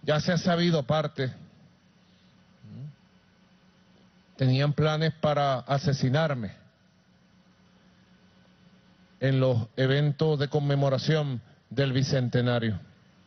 ya se ha sabido parte. Tenían planes para asesinarme en los eventos de conmemoración del Bicentenario.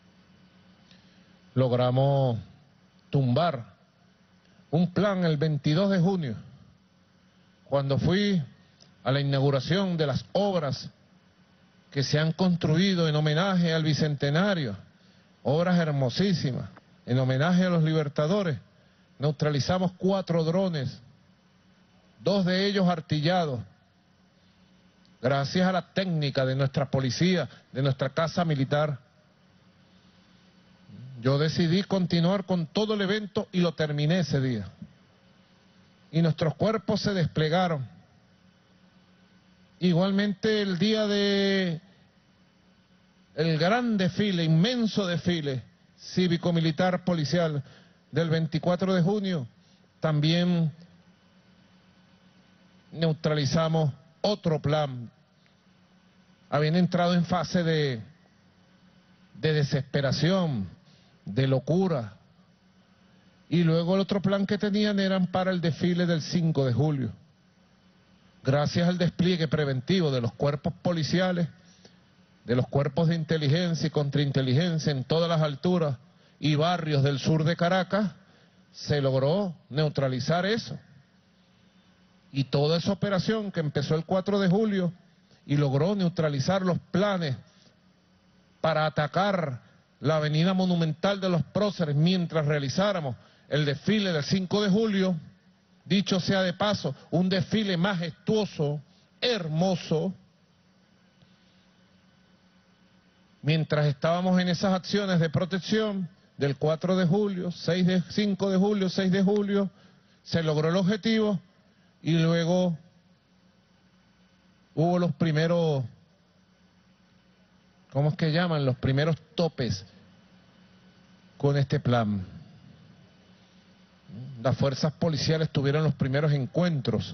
Logramos tumbar un plan el 22 de junio, cuando fui a la inauguración de las obras que se han construido en homenaje al Bicentenario, obras hermosísimas, en homenaje a los libertadores. Neutralizamos 4 drones, 2 de ellos artillados, gracias a la técnica de nuestra policía, de nuestra casa militar. Yo decidí continuar con todo el evento y lo terminé ese día. Y nuestros cuerpos se desplegaron. Igualmente el día de el gran desfile, inmenso desfile cívico-militar policial del 24 de junio, también neutralizamos otro plan. Habían entrado en fase de desesperación, de locura. Y luego el otro plan que tenían eran para el desfile del 5 de julio. Gracias al despliegue preventivo de los cuerpos policiales, de los cuerpos de inteligencia y contrainteligencia en todas las alturas y barrios del sur de Caracas, se logró neutralizar eso. Y toda esa operación que empezó el 4 de julio y logró neutralizar los planes para atacar la avenida monumental de los Próceres mientras realizáramos el desfile del 5 de julio, dicho sea de paso, un desfile majestuoso, hermoso. Mientras estábamos en esas acciones de protección del 4 de julio, 5 de julio, 6 de julio, se logró el objetivo y luego hubo los primeros, ¿cómo es que llaman? Los primeros topes con este plan. Las fuerzas policiales tuvieron los primeros encuentros,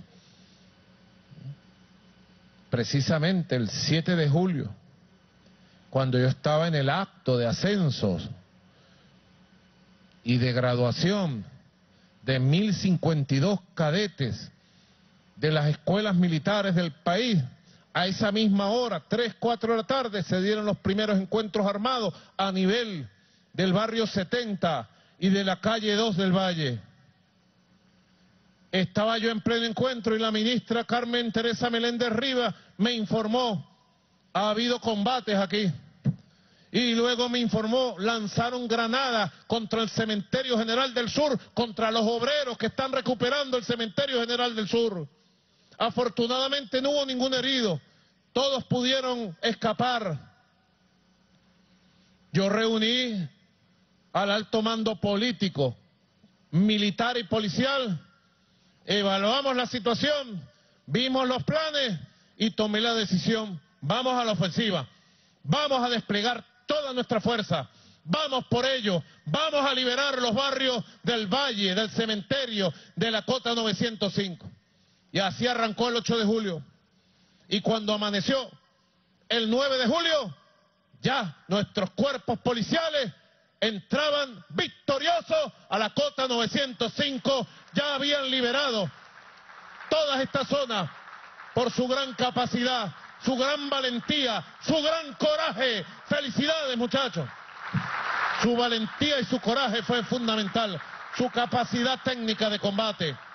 precisamente el 7 de julio, cuando yo estaba en el acto de ascensos y de graduación de 1052 cadetes de las escuelas militares del país. A esa misma hora, 3, 4 de la tarde, se dieron los primeros encuentros armados a nivel del barrio 70 y de la calle 2 del Valle. Estaba yo en pleno encuentro y la ministra Carmen Teresa Meléndez Rivas me informó: ha habido combates aquí. Y luego me informó: lanzaron granadas contra el Cementerio General del Sur, contra los obreros que están recuperando el Cementerio General del Sur. Afortunadamente no hubo ningún herido, todos pudieron escapar. Yo reuní al alto mando político, militar y policial, evaluamos la situación, vimos los planes y tomé la decisión: vamos a la ofensiva, vamos a desplegar toda nuestra fuerza, vamos por ello, vamos a liberar los barrios del Valle, del Cementerio, de la Cota 905. Y así arrancó el 8 de julio. Y cuando amaneció el 9 de julio, ya nuestros cuerpos policiales entraban victoriosos a la Cota 905, ya habían liberado todas estas zonas por su gran capacidad, su gran valentía, su gran coraje. Felicidades, muchachos. Su valentía y su coraje fue fundamental, su capacidad técnica de combate.